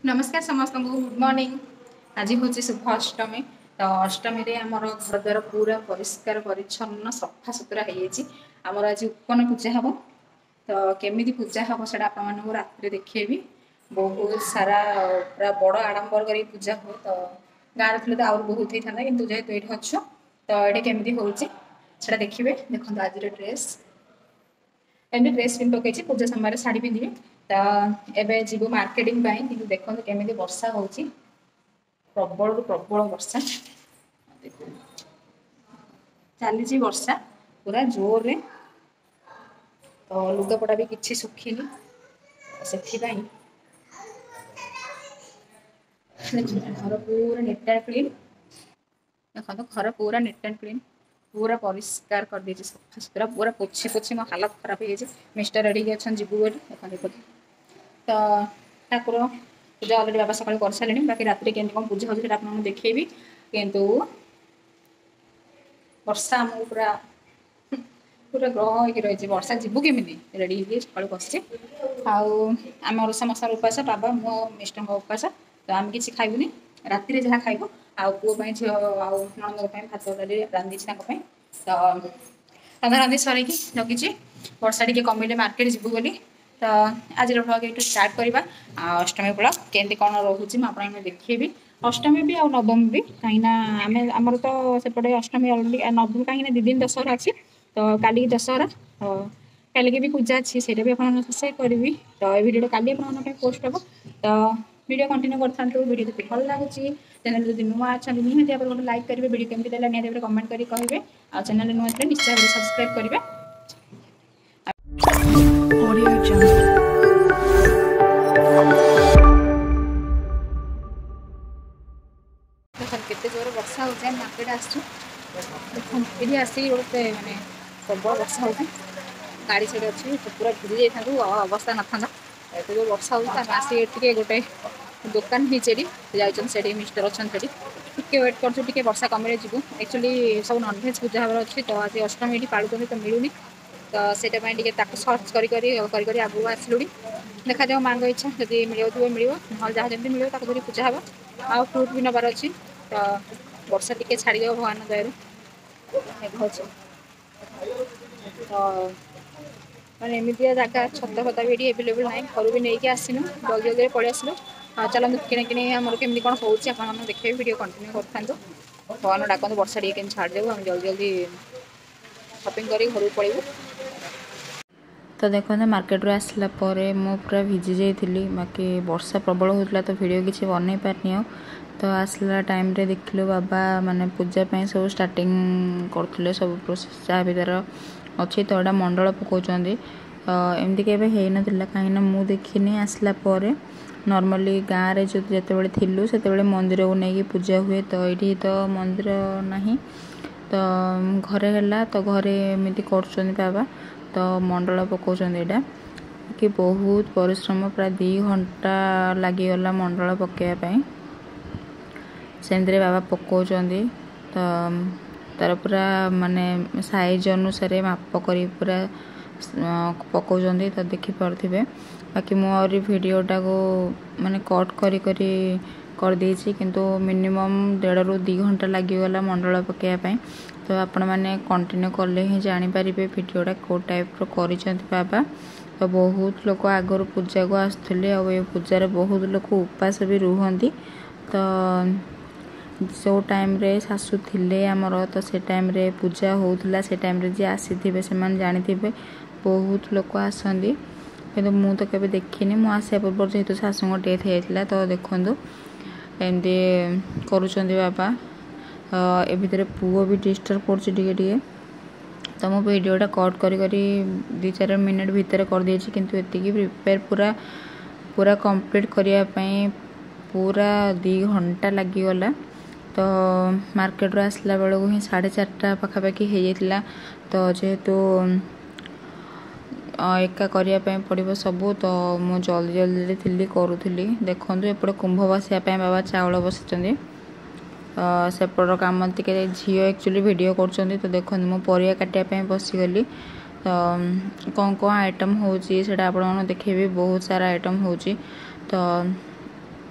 नमस्कार समस्त को गुड मॉर्निंग। आज हूँ शुभ अष्टमी। तो अष्टमी रे आमर घर द्वार पूरा परिष्कार परिच्छन्न सफा सुतरा होमर आज उपन पूजा हम। तो केमी पूजा हम से रात देखी बहुत सारा पूरा बड़ आडंबर कर पूजा हुए। तो गाँव थे तो आउट बहुत होता है कि जेहेतु ये अच्छु तो ये केमी होटा देखिए। देखो आज ड्रेस एमती ड्रेस पिंधि पकई पूजा समय शाढ़ी पिंधि। तो एवं जीव मार्केटिंग कि देखो केमी वर्षा हो प्रबल प्रबल वर्षा चली वर्षा पूरा जोर रे। तो लुगापटा भी किसी सुखीनी से घर पूरा नेट एंड क्लीन। देखो तो घर पूरा नेट एंड क्लीन पूरा परिष्कार कर दी सफा सुतरा पूरा पोछी पोछी मो हालत खराब हो मिस्टर रेडी अच्छा जीवु बोली देखो। तो ठाकुर पूजा अलरेडी बाबा सकाल कर सारे बाकी रात में कौन पूजा होता है देखी किंतु वर्षा आमको पूरा पूरा ग्रह हो रही वर्षा जीवु केमी रेडी सकाल बस आम समस्त उपास बाबा मो मिस्टर उपास। तो आम कि खाइबुनि राति जहाँ खाइबु आ पुओ झील नणंद भात डाली रांधि तो रंधा रांधि सर जगी वर्षा टी कमिले मार्केट जीवु बोली। तो आज ब्लॉग ये स्टार्ट करवा अष्टमी ब्लॉग केमती कौन रोचे मुझे देखी। अष्टमी भी आ नवमी भी कहीं आमर तो सेपटे अष्टमी अलरेडी नवमी कहीं 2 दिन दशहरा अच्छी। तो काली दशहरा काली की भी पूजा अच्छी से भी आपसे करी। तो ये भिडियो काली पोस्ट हम। तो वीडियो कंटिन्यू करूँ वीडियो जो भल लगुच चैनल जो नुआ अच्छा निहती गोटे लाइक करेंगे वीडियो केमती देला निहती कमेंट करें कहे आ चैनल नुआ निश्चय सब्सक्राइब करेंगे। केते जोर वर्षा हो मार्केट आसि आसिक गोटे मानने प्रबल वर्षा हो गाड़ी से अच्छी पूरा भिजी जाता अवस्था ना था एत जो वर्षा हो आसिक गोटे दुकान भी जाइए मिस्टर अच्छा टे वेट कर वर्षा कमे जीव एक्चुअली सब नॉनभेज पूजा हमारे अच्छी। तो आज अष्टमी ये पालुं तो मिलूनी तो से सर्च कर आगू आसलु देखा जाओ माँ इच्छा जब मिल मिल ना जहाँ जमी मिले धरी पूजा हम आ फ्रुट भी नबार अच्छी। तो वर्षा टी छाड़ भगवान दया तो मैंने एमती जगह छत फता भी ये एभेलेबल ना घर भी नहीं आसनु जल्दी जल्दी पलि आसलु। चलते किणी किणी आमर केमी कौन हो देखिए वीडियो कंटिन्यू करूँ भगवान डाकतु वर्षा टी के छाड़ जाऊ आम जल्दी जल्दी शॉपिंग कर घर पलू। तो देखो मार्केट रू आसला मो पूरा भिजी जाइली बाकी वर्षा प्रबल होता तो वीडियो किसी बन पारनी। तो आसला टाइम रे देखिलु बाबा माने पूजा पे सब स्टार्टिंग करथुले सब प्रोसेस जहाँ भी तार अच्छी। तो यहाँ मंडल पकाउछन्ती एमती केबे हे नथिला कहीं मु देखिनी आसला नॉर्मली गाँव रे जो जेतेबेले थिलु सेतेबेले मंदिर को नहीं पूजा हुए। तो ये तो मंदिर नहीं तो घरे हैला तो घरे एमती करछन्ती बाबा। तो मंडल पकाउछन्ती एटा कि बहुत परिश्रम प्राय 2 घंटा लगिगला मंडल पकाइबा सेमती बाबा पकाउछन्ती। तो तार पूरा माने साइज अनुसार माप कर पूरा पकाउछन्ती तो देखि पारथिबे। बाकी मु और वीडियोटा को माने कट कर देछि किंतु मिनिमम 1.5 ରୁ 2 घंटा लगिगला मंडल पकाइबा। तो आपण मैंने कंटिन्यू कले ही जानीपर वीडियोटा कौ टाइप कर बाबा। तो बहुत लोग आगर पूजा को आसुले पूजार बहुत लोग उपास भी रुहंती। तो जो टाइम रे सासू थिले आमर तो से टाइम रे पूजा होउतला से टाइम रे जे आसी थे से जानी बहुत लोग आसती कि मु तो केबे देखिनी मु आसा पूर्व जेहेतु सासू डेथ होता। तो देखो एमती करुँच बाबा ए भितर पुओ भी डिस्टर्ब कर तो मो वीडियोटा कट कर 2-4 मिनट भितर कर देछि किंतु एतिकी प्रिपेयर पूरा पूरा कंप्लीट करने पूरा 2 घंटा लगिगला। तो मार्केट रू आसला बेलू ही 4:30 पाखापाखि हो जाता। तो जेहेतु एका करने पड़ो सबू तो मु जल्दी जल्दी थी करूली। देखो एपटे कुंभ बसापी बाबा चाउल बसुँच सेपट कम टे झी एक्चुअली वीडियो कर। तो देखो मु परिया काटापी बसीगली तो कौन कौन आइटम होटा आप देखेबी बहुत सारा आइटम हो। तो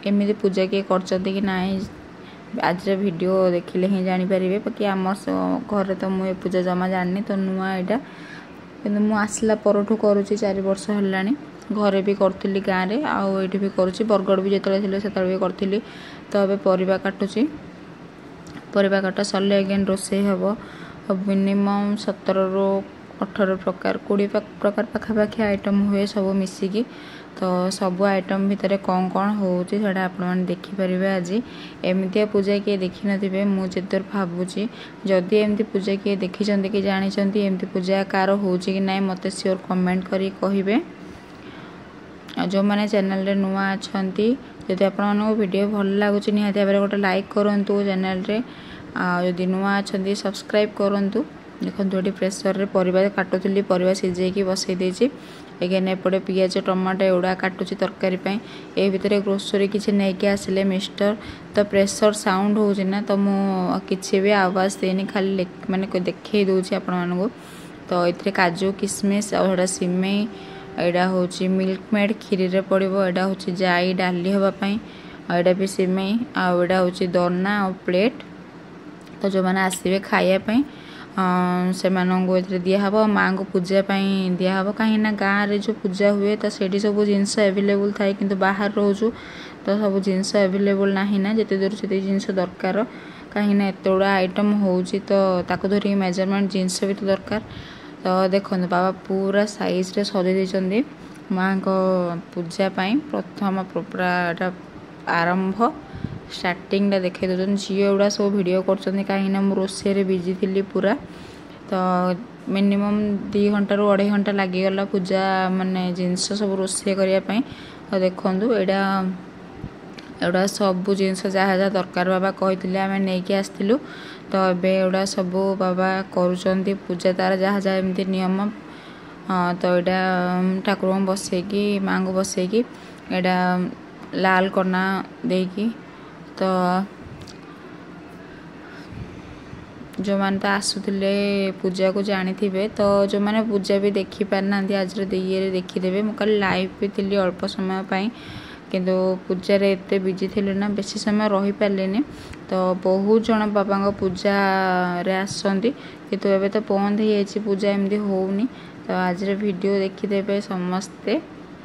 केमी पूजा किए करचंती कि नाई आज वीडियो देखिले ही जानीपारे। बाकी आम घर तो मुझे पूजा जमा जानी तो नुआ यहाँ कि मुझे आसला परठू करुँची 4 वर्ष है घरे भी करी गाँव में आठी भी करुँची बरगढ़ भी जिते से भी करी। तो ये परिवा काटुची परिवा काटा सरले अगेन रोषे हम मिनिमम 17 ରୁ 18 प्रकार 20 प्रकार पाखापाखि आइटम हुए सब मिसिकी। तो सब आइटम भितर कौन कौन होची सेटा आपण माने देखि परिबे। आज एमतिया पूजा किए देखि नथिबे मु जेतर भाबुची जदि एमती पूजा किए देखि चंदी कि जानि चंदी एमती पूजा कार होची कि नाही मते श्योर कमेंट करी कहिबे। जो माने चैनल रे नुआ अछंती जदि आपण मानको वीडियो भल लागुची निहाती भाबरे गोटे लाइक करंतु चैनल रे जदि नुआ अछंती सब्सक्राइब करंतु। देखो ये प्रेसर रे परिवा काटुली परिवा सिझेकी बसई देछि एगेन एपटे पियाज टमाटो एगुड़ा काटुची तरकारी पे ए भितर ग्रोसरी किसी नहीं के आसिले मिस्टर तो प्रेसर साउंड होउछि ना तो मु किछि भी आवाज देनी खाली माने देखै दोछि आपण मानको। तो इथरे काजू किशमिश और सिमेई एडा होछि मिल्क मेड खीरी रे पड़िबो एडा होछि जाई डाली होबा पई एडा भी सिमेई आ एडा होछि दोना और प्लेट। तो जो माने आसीबे खाइया पई से दिहब माँ को पूजा दिहब कहीं गाँव में जो पूजा हुए तो सेठी सब जिनस एवेलेबल थाए कि बाहर रोचु तो सब जिनस एवेलेबल ना ना जिते दूर से जिनस दरकार कहीं एत गुड़ा आइटम होची तो ताको धरिक मेजरमेंट जिनस भी तो दरकार। तो देखो बाबा पूरा साइज रे सजे देइचंदी माँ को पूजा प्रथम पूरा आरंभ स्टार्टिंग देखे दे झील गुड़ा सब वीडियो कर कहीं रोषे बिजी थी पूरा। तो मिनिमम 2 घंटा ରୁ 2.5 घंटा लगिगला पूजा माने जिनस सब रोषे करने। तो देखु एड़ा सब जिनस जहाँ जहाँ दरकार बाबा कही आम नहीं आसलु। तो एड़ा सब बाबा करुँच पूजा तार जहाँ जहाँ एमती नियम। तो यहाँ ठाकुर बसैकी माँ को बसैकी एड़ा लाल कना देकी। तो जो मैंने तो आसुले पूजा को जानी थे तो जो मैंने पूजा भी देखी पारना आज ये देखीदे मुझे कल लाइव भी थी अल्प समय पाई किंतु पूजा रे एते बिजी थी ना बेसी समय रही पारे। तो बहुत जन बाबा पूजा रे आसंती किंतु एबे तो बंद हो जाए पूजा एमती होनी। तो आज वीडियो देखीदे समस्ते।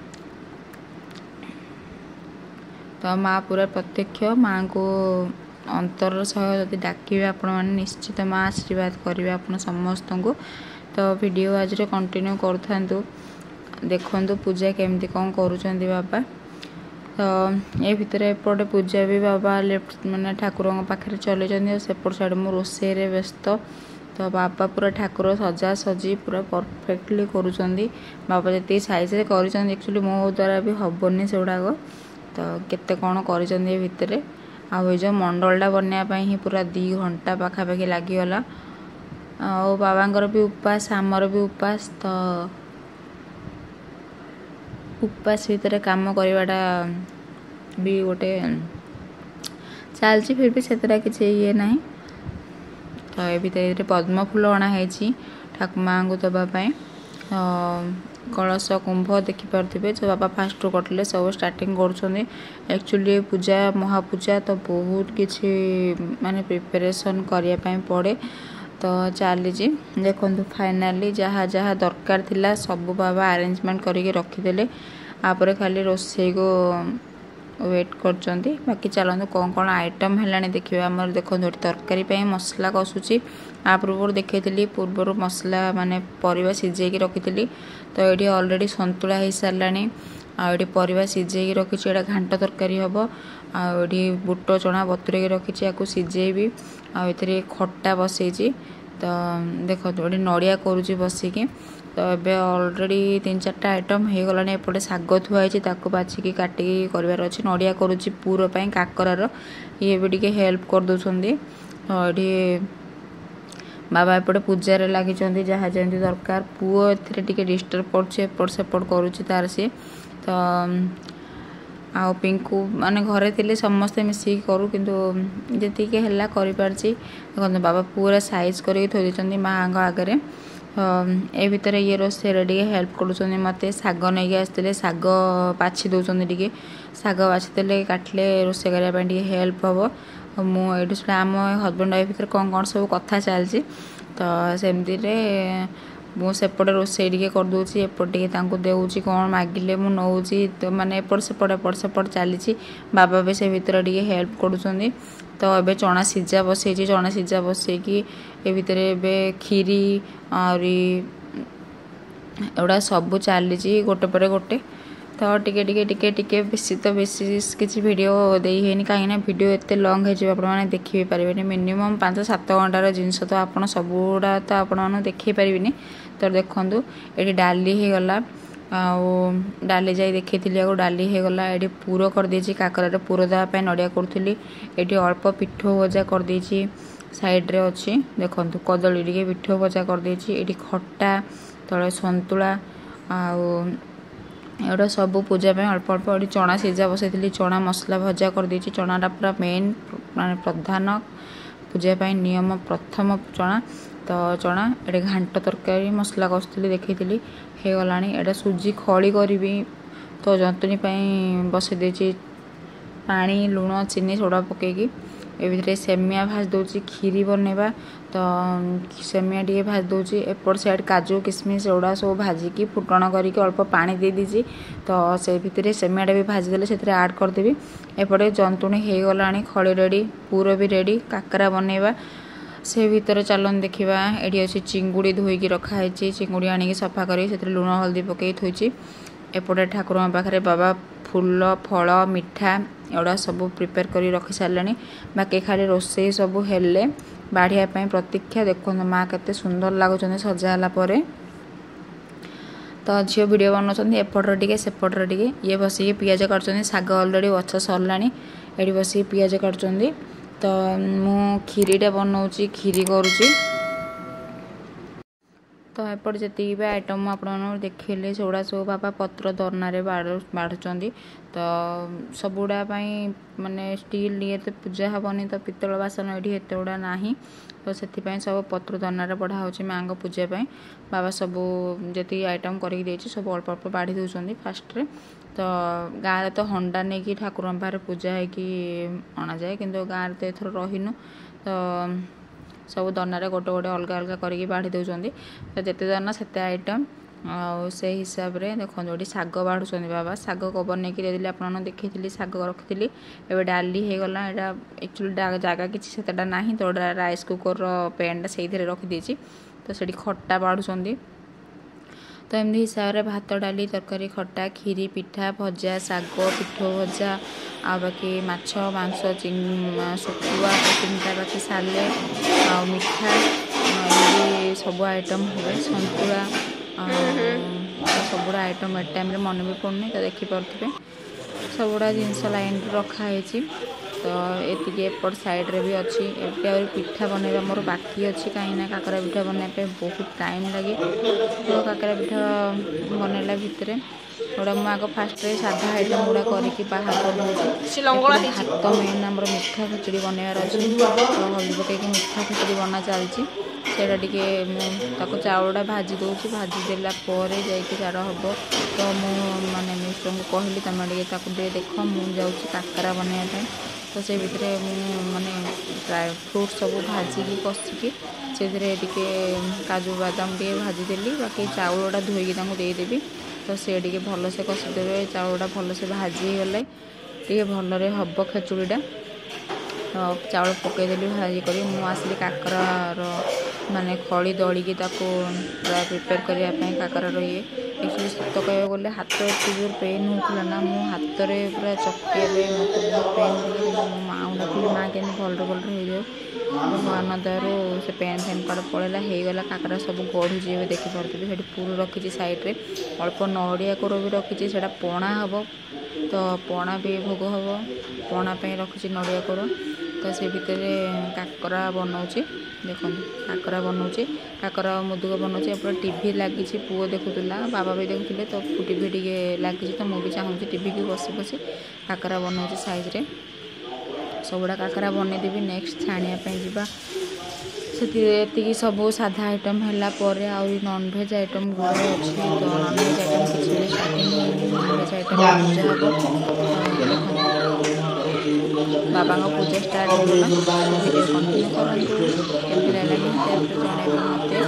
तो माँ पूरा प्रत्यक्ष माँ को अंतर सह जदि डाकिबे आपण माने निश्चित माँ आशीर्वाद करेंगे आपण समस्त को। तो वीडियो आज कंटिन्यू करूँ देखु पूजा केमती कौन करुँच बाबा। तो ये भितर एपटे पूजा भी बाबा लेफ्ट माने ठाकुर पाखे चलते सेपट साइड मु रोषे रे व्यस्त। तो बाबा पूरा ठाकुर सजा सजी पूरा परफेक्टली करुँच बाबा जी साइज रे कर एक्चुअली मो द्वारा भी हेनी से गुड़ाक। तो केते कौन कर भितर आउ जो मंडलटा बनवाई ही पूरा 2 घंटा पाखापाखि लगिगला। आ बाबांकर भी उपास आमर भी उपास। तो उपास भितर काम करवाटा भी गोटे चलती फिर भी से किसी ये ना। तो ये भितर पद्म फूल अणाई ठाकुर माँ को दवापाई कलश कुंभ देखिपे जो बाबा फास्ट कटले सब स्टार्टिंग कर एक्चुअली पूजा महापूजा तो बहुत किसी माने प्रिपरेशन करने पड़े। तो चली देखो फाइनाली जहाँ जहाँ दरकार थिला सब बाबा अरेंजमेंट करके रखीदे आपरे खाली रोषे को वेट करचंती। बाकी चलते कौन कौन आइटम है देखिए आमर देखो तरकारी पे मसला कसुची आ पूर्व देखी पूर्वर मसला माने परिवा सिझेकी रखी। तो ये ऑलरेडी संतुला हो सारा आड़ी परिवा सिझेकी रखी एटा घांट तरकारी हम आड़ी बुट चना बतुरे रखी या सिझेबी आए खट्टा बसई। तो देखो ये नड़िया करुँची बसिकी। तो ये ऑलरेडी 3-4टा आइटम हो गला। एपटे शाग थुआई बाछिकी काटिकी करार अच्छे नड़िया करुँची पूर काकरार ये भी टे हेल्प कर दौरान। तो ये बाबा एपटे पूजार लगी जहाँ जमी दरकार पुओ ए डिस्टर्ब पड़े एपट सेपट करुँची तार सी। तो आ पिंकू माने घरे थे समस्ते मिसिकी करूँ किंतु जी है देखो बाबा पूरा साइज करके थोड़ी माँ आगे। ए भितर ये रोषे टे हेल्प कर मत शाग नहीं आसते शाग बाछि दौरान टे शाग बाछिदे काटिले रोषे करने हेल्प हम मुझे आम हजबैंड वाइफ भर कौन कौन सब कथा चलती तो सेमती मुझेपटे रोषे टे करदे एपटे देउची कौन मागिले मु नौची तो माने एपट सेपट चली बाबा भी से भितर टे हेल्प कर तो ये चना सीझा बसई चना सीझा बसईकि ए भितर खीरी और एगुड़ा सब चली गोटे पर गोटे तो टिके टिके टिके टिके बेसी तो बेसी किसी वीडियो देनी कहीं वीडियो एत लंग हो देखी पारे मिनिमम 5-7 घंटार जिनस तो आप सबुरा तो आपण देखी पारे तो देखूँ ये डाली हो गला डाली जाई देखी डाली हो गला ये पूर करदे काकर पूर देवाई नड़िया करूली ये अल्प पिठो भजा करदे साइड्रे अच्छी देखूँ कदली टे पिठो भजा करदे ये खट्टा तले सतुला एटा सब पूजा पे अल्प अल्प ये चना सीझा बसई चना मसला भजा करदे चनाटा पूरा मेन माने प्रधान पूजा पे नियम प्रथम चना तो चना ये घांट तरकारी मसला कसली देखी हो गला एटा सुजी खड़ी करी तो जंतुनी बसई दे पानी लुण चीनी सोडा पकईकी ए भितर सेमिया भाज दूची खीरी बनवा तो सेमिया टे भाज दूची एपट साइड काजू किसमिश एगुड़ा सब भाजिकी फुटण करके अल्प पानी दे दीजिए तो से भितर सेमियाटा भी भाजीदे से आड करदेवी एपटे जंतुणी हो गला खड़ी रेडी पूर भी रेडी काकरा बनवा से भितर चलन देखा ये अच्छी चिंगुड़ी धोईकी रखाई चिंगुड़ी आनिकी सफा कर लुण हल्दी पकई थोची एपटे ठाकुर पाखे बाबा फूल फल मिठा एगुड़ा सब प्रिपेयर कर रखी सारे बाकी खाली रोषे सब हेले बाढ़िया प्रतीक्षा देखो माँ केते सुंदर लगुच सजाला तो झील वीडियो बनाऊँ एपटर टे सेपटर टे ये बसिक पियाज काटुच्च शाग अलरेडी बछा सरला ये बसिक पियाज काटुच्च तो मु खीरीटा बनाऊँगी खीरी करुँची तो एपट जी भी आइटम आप देखिले सेगुड़ा सब बाबा पत्र दरनारे बाढ़ुंट तो सबुड़ा माने स्टील ये तो पूजा हेनी तो पितल बासन ये एत गुड़ा ना तो से सब पत्र दरनारे बढ़ा हो माँ को पूजापी बाबा सब जी आइटम करके सब अल्प अल्प बाढ़ी दौरान फास्ट तो गाँव तो हंडा नहीं कि ठाकुर पाखे पूजा होना जाए कि गाँव तो एथर रहीनु तो सब दरनारे गोटे गोटे अलग अलग करके बाढ़ी दौरान तो जिते दरना से आइटम से हिसाब से देखो ये शाग बाढ़ुंट बाबा शाग कवर नहीं देदी आप देखी शाग रखी एवं डाली हो गला यहाँ एक्चुअली जगह किसी से ना तो राइस कुकर पैनटा से रखीदे तो से खट्टा बाढ़ुंट तो एमती हिसाब से भात डाली तरकारी खट्टा खीरी पिठा भजा शाग पिठो भजा आ बाकी माछ मांस शुखुआ तीनटा बाकी साले आ मिठा ये सब आइटम हुए सतुला सबुड़ा आइटम ए टाइम मन भी पड़नी तो देखिपे सबुड़ा जिनस लाइन रखाई तो ये एपट साइड्रे भी अच्छी एटे पिठा बनवा मोर बाकी अच्छी कहीं काकरा पिठा बनवाई बहुत टाइम लगे तो काकरा पिठा बनला भितर गोटा मुझे आग फास्ट साधा आइटम गुड़ा करके बाहर कर हाथ मेन आम मिठा खिचड़ी बनवार अच्छे तो हल्दी पकईकि मिठा खिचड़ी बना चलती सेटा टे चाउलटा भाजी दूसरी भाजीदेला जार हम तो मुझे मिस्टर को कहली तुम टे देख मुझे काकरा बनवाई तो से भितर माने ड्राई फ्रूट सब भाजिकी कषिकी से काजू बादाम टे भाजीदेली बाकी चाउलटा धोईकी देदेवी तो से भलसे कषिदेवे चाउलटा भलसे भाजीगले टे भलरे हम खेचुड़ीटा तो चाउल पकईदेली भाजी कर मुझे काकर माने खड़ी दलिकी प्रिपेयर करने काकर ये एक्चुअली सत कह गले हाथ एत जोर पेन होता ना मो हाथ में पूरा चकिया मत बहुत पेन हो माँ डाकिली माँ के भलरे भलरे हो जाए भगवान दयारू से पेन फेन कड़े पड़ेगा होगला काकरा सब गढ़ुची देखिपे से पूरी रखी साइड्रे अल्प नड़िया कोर भी रखी से पणा हम तो पणा भी भोग हम पणा रखी नड़िया कोर तो से भितर काकरा बनाऊँच देखो काकरा बनाऊँच काकरा मुदुक बनाऊँच एपटे टीवी लगी पुओ देखुला बाबा भी देखुले तो टीवी टे लगी तो मुझे चाहूँगी टीवी की बसी बसी काकरा बनाऊँच साइज्रे सबुड़ा काकरा बनईदेवी नेक्स्ट छाणिया जावा से सब साधा आइटम है आहरी नॉनभेज आइटम गुड़े अच्छी तो नॉनभेज आइटम किसी भी स्टार्टिंग नॉनभेज आइटम पूजा हम बाबा पूजा स्टार्ट होगा वीडियो कंटिन्यू करूँ केमती लगे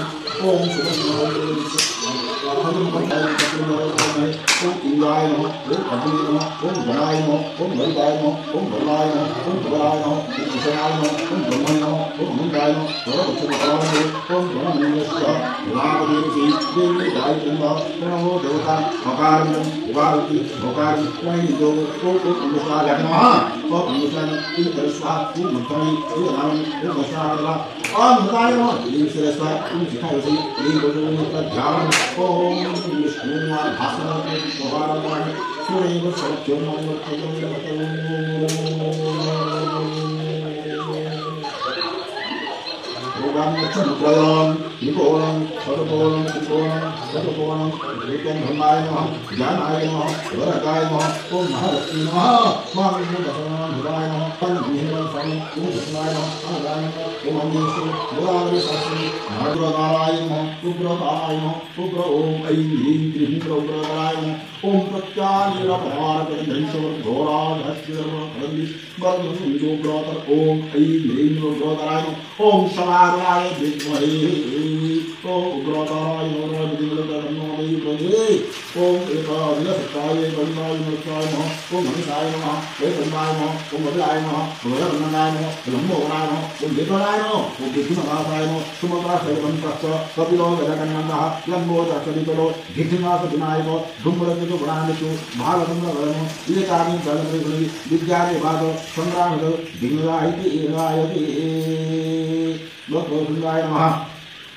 Mudrayam, Nikonam, Sarabonam, Nikonam, Sarabonam, Vikan Dhammayam, Janayam, Varakayam, Om Mahalakshmi Maha, Mahamudasana, Mudayam, Pandihiman Sami, Om Dhammayam, Alayam, Om Amneshu, Mudayam Sasmi, Madhuradarayam, Ubradarayam, Ubra Om Aim, Trihindra Ubradarayam, Om Pratyani Rapamara, Dhanshur, Dhora, Dhashira, Kandis, Barnam, Ubratar, Om Aim, Ubradarayam, Om Samaraya, Bhikmari, Om Ubradarayam, Bhikmari, Om Ekadina Sattaya, Kalmaya, Namaskaya, Om Manisaya Namaha, Vedanaya, Om Madhaya Namaha, Vadanaya, Brahmonaya, Om Devanaya, Om Bhikmanasaya, Sumakrasaya, Vanprastha, Kapilo, Vedakananda, Lambo, Dakalipalo, Bhikmasa Vinayako, Dhumratu, Brahmitu, Bhagatamra Varano, Ilekani, Valamri, Vidyani, Bhagav, Sangramadu, Dingaiti, Ilayati, Lokosundaya Namaha.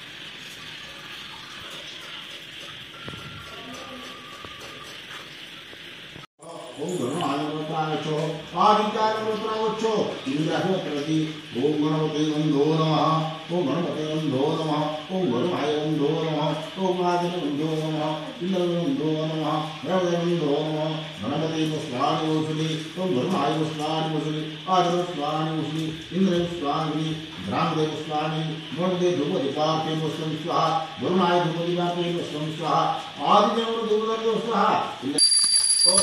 Om Gananayamatacho, Adityanamatacho, Indrahyatrati, Om Ganapati Nando Namaha, Om Ganapati Nando Namaha, Om Ganapaya Nando Namaha, Om Adina Nando Namaha, Indra Nando Namaha, Ravya Nando Namaha, Ganapati Muslani Usuli, Om Ganapaya Muslani Usuli, Adina Muslani Usuli, Indra Muslani, Brahmade Muslani, Norde Dhupati Pati Muslim Swaha, Gurunaya Dhupati Pati Muslim Swaha, Adina Dhupati Swaha, Om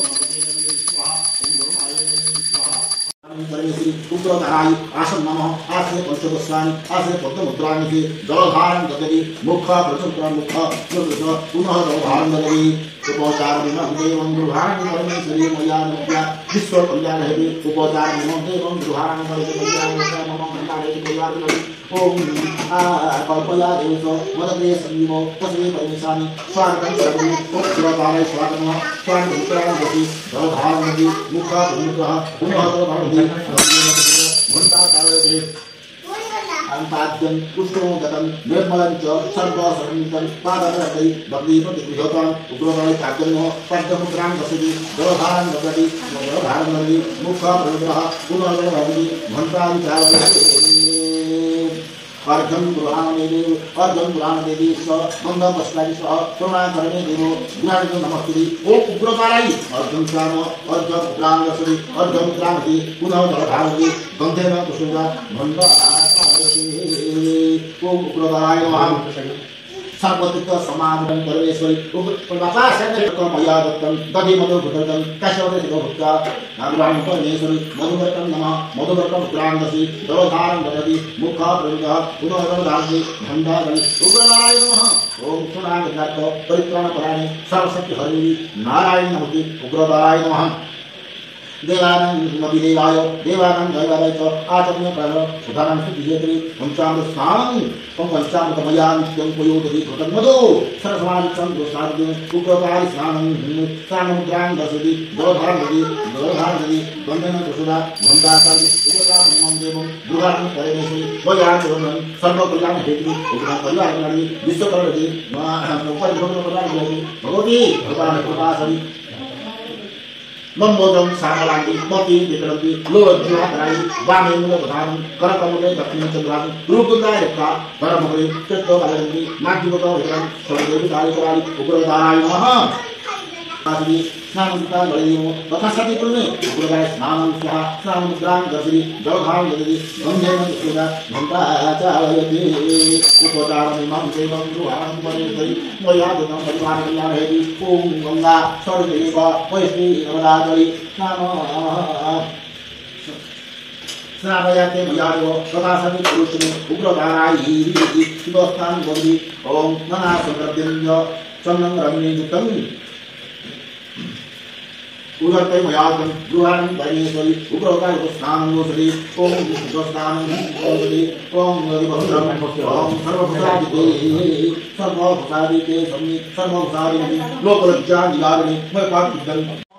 Ugradarai, Asam Namo, Ase Panchagoswani, Ase Padmamudrani, Daladharan Dadari, Mukha, Prachapra Mukha, Nurvita, Punaha Daladharan Dadari, Upodhara Devam Druharan Parameswari Maya Vishwa Kalyan Hebi, Upodhara Devam Druharan Parameswari Maya Om Kalpaya Devaso, Madhya Sanimo, Tasmi Paramisani, Swargam Sarvani, Ugradarai Swargama, Swargam Sarvani, Daladharan Dadari, Mukha, Prachapra, Punaha Daladharan Antadyam, Pushpamagatam, Nirmalancha, Sarva Sarvanitam, Padanatai, Bhakti Pati-Vihotam, Ugravai Kadyam, Padamudram Vasudi, Daladharan Vadati, Daladharan Vadati, Mukha Pragraha, Punarvara Vadati, Bhantam Chalavati, Arjam Purana Devi, Arjam Purana Devi, Manda Pashkari Swaha, Purana Karane Devo, Gnanatam Namasturi, Om Ugravarai, Arjam Shama, Arjam Purana Vasudi, Arjam Purana Punah Daladharan Vadati, Bandhena Kusuda, Manda Om Ugravarai Namaha. Sarvatika Samadhan Parmeswari, Purvata Sandatam Mayadatam, Dadi Madhu Bhutam, Kashavati Bhutta, Nagran Parmeswari, Madhuvatam Nama, Madhuvatam Grandasi, Daladharan Vadati, Mukha Pravita, Punahadam Rasi, Bhandari, Ugravarai Namaha, Om Sunagata, Paritrana Parani, Sarasati Hari, Narayan Namuti, Ugravarai Namaha. Devanam Mabidevayo, Devanam Jayavaycho, Achamya Prana, Sudhanam Sudhijetri, Pancham Snan, Pancham Kamayan, Yang Koyodhi, Kotamado, Saraswani Chandra Sardi, Ugravari Snan, Sanam Grand Dasadi, Doladharadi, Bandana Kusuda, Bandasadi, Ugadam Mandevam, Duran Paramesri, Vayan Roman, Sarvakulan Heti, Ugravari, Vistokaradi, Mahamupai, Bhagoti, Bhavana Kupasari. Membodong Samalandi, Moti, Dikalambi, Lord Juhatrai, Bami Muladhan, Karakamule, Dakin Chandran, Rukundai, Paramuri, Teto Kalandi, Maki Botan, Solavi Kali, Ukradai Maha. आदि स्नानमुद्रा गणियो तथा सति कुलने गुरुगाय स्नानं स्वाहा स्नानमुद्रां दर्शि जलधां ददति गंधेन सुदा घंटा चालयति उपचारमिमं देवं दुहां परिहरि मयादनं परिवारकल्याणेति ओम गंगा सर्वदेव वैष्णवी नवरात्रि स्नापयाते मयादो तथा सति पुरुषने उग्रधारायि शिवस्थान बन्धि ओम नना संद्रव्यञ्ज चन्दन रम्ययुक्तं उदर्तै मयादं गृहाणि परमेश्वरि उग्रकाय स्नानमोसरि ओम विष्णुस्नानं ओसरि ओम नदिभद्रं ओम सर्वभूतादिते सर्वभूतादिते सम्यि सर्वभूतादिते लोकलज्जा निवारिणि मयपादिदं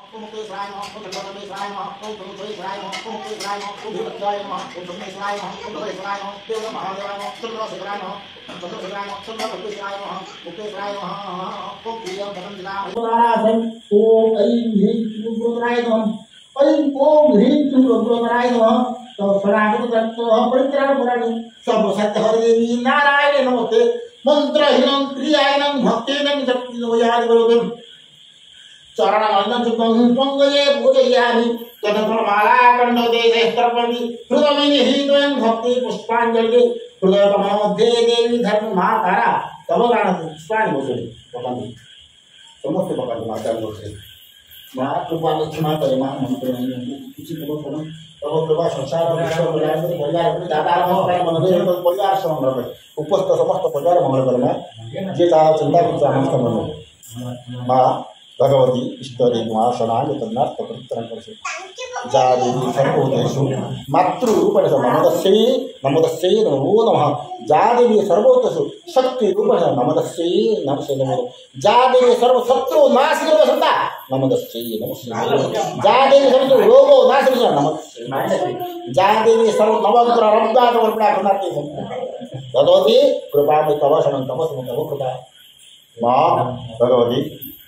नारायण नमस्ते मंत्रहीनं क्रियाहीनं भक्तेनं शक्तिनोयादिवरोधं चरणमन्दं सुखं पंगये पूजयामि तदफलमाला कंडोदेशे स्तर्पन्ति हृदमिनिः त्वं भक्ति पुष्पाञ्जलिः हृदयकमलमध्ये देवी धर्ममातारा तव गानति पुष्पाणि मोसरि पकान्ति समस्त पकान्ति मातार मोसरि मा कृपा क्षमा करे मा मंत्र नहीं किसी को बोलो तव कृपा संसार विश्व कल्याण परिवार अपने दाता नमस्कार मनोदय परिवार समग्र करे उपस्थित समस्त परिवार मंगल करे जे ता चिंता कुछ समस्त मन मा भगवती इष्टदेवा शरणाय तन्नाथ पवित्रं करसे जादेवी सर्वोदेषु मातृरूपेण नमोदस्यै नमो नमः जादेवी सर्वोदेषु शक्तिरूपेण नमोदस्यै नमो जादेवी सर्वशत्रु नाशिनी वसंता नमोदस्यै नमो जादेवी सर्व रोगो नाशिनी नमोदस्यै जादेवी सर्व नवग्रह रब्दात वर्पणा करते भगवती कृपा में तव शरण तव कृपा मां भगवती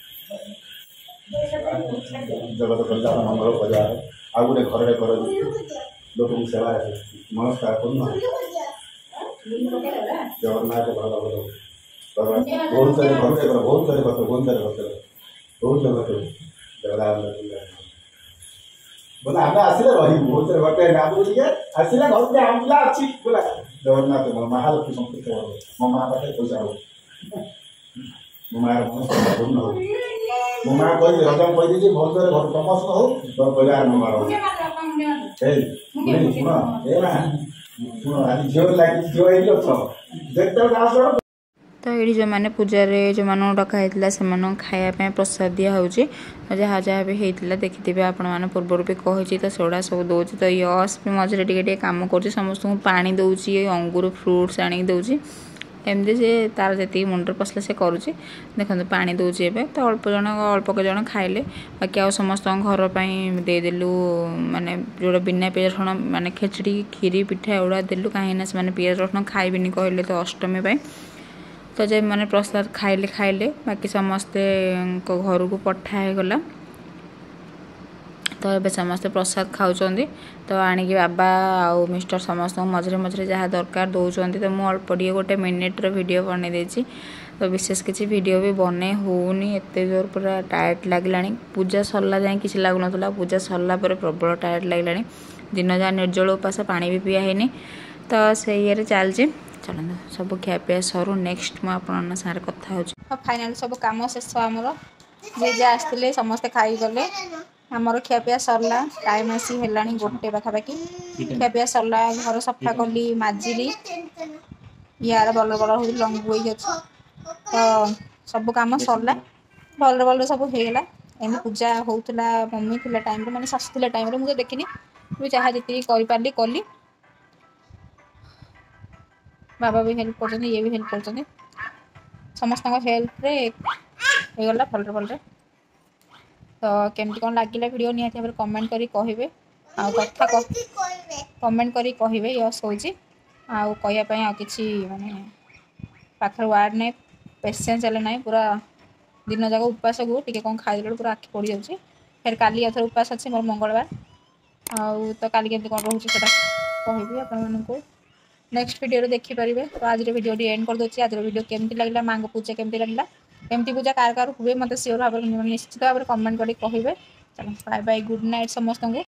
जगत कल्याण मंगल बजाय आ गोटे घर कर लोक सेवा नमस्कार करना जगन्नाथ बहुत सारे जगन्नाथ बोला आगे आसिले रही बहुत सारे घटे आसिले घर पे आमला अच्छी बोला जगन्नाथ महालक्ष्मी संस्कृत मो माँ पाखे पैसा हो मो माँ पूर्ण हो मो माँ कही हजम कही बहुत सारे घर प्रमोशन हो तो परिवार मंगल हो शुण ए माँ शुण आज झील लगे झील देखते आस तो ये जो मैंने पूजार जो मान डकाई से खायापी प्रसाद दिखाई जहाँ जहाँ भी होता देखिथे आपण मैंने पूर्वर भी कही तो सेगुड़ा सब दूसरी तो यश भी मझे टे कम कर समस्त पा दूसरी अंगूर फ्रुट्स आनिक दूसरी एमती से तार जी मुंडे पसला से करुच्ची देखो पा दूसरी एवं तो अल्प जन खाइले बाकी आ समस्त घरपाई देदेलु माने जोड़ा बिना पियाज रसुण माने खेचड़ी खीरी पिठा एगुड़ा देलु कहीं से पियाज रसुण खाइबिनी कहले तो अष्टमी तो जब मैंने प्रसाद खाइले बाकी समस्ते घर को पठागला तो ये समस्ते प्रसाद खाऊँ तो आणिक बाबा आउ मिस्टर समस्त मझे मझे जहाँ दरकार दौरान तो मुझे अल्प टे गोटे मिनिट्र वीडियो बन देती तो विशेष किसी वीडियो भी बने होनी एत जोर पूरा टायर्ड लगला पूजा सरला जाए कि लगुन पूजा सरला प्रबल टायर्ड लगला दिन जहाँ निर्जल उपास पानी भी पिया है तो से ये चलती चलते सब खियापिया सरू नेक्स्ट मुझे सारे कथा हो फाइनाल सब कम शेष आमर जे जे आसते समस्ते खाई गले आमर खियापिया सरला टाइम आसी है गोटे पाखापाखि खियापिया सरला घर सफा कली माजिली यार बल बल हो लंगु अच्छे तो सब कम सरला भल भल सब होगा एम पूजा होता मम्मी थी टाइम मैंने शाशु थी टाइम मुझे देखनी जहाँ जी करी कली बाबा भी हेल्प कर ये भी हेल्प कर समस्त हेल्प गला भल भल तो केमती कौन लगे वीडियो निहाती भाव कमेंट करी कहे कथा कमेंट करी कहे यश हो कहवाई आ कि माने पाखर वार्ड नहीं पेसेंस ना पूरा दिन जाक उपास को टी कौन खाइल पूरा आखि पड़ जाऊँगी फिर काली आथर उपास अच्छे मोर मंगलवार आउ तो काली केमती कौन रोचे कहबी आपण नेक्स्ट वीडियो देखिपारे तो आज वीडियो एंड कर दूसरी आज वीडियो केमती लगला माँ को पूजा केमती लगला केमती पूजा कार कार हुए मत सियोर भाव निश्चित भाव में कमेंट कर कहे। चलो बाय बाय गुड नाइट समस्त को।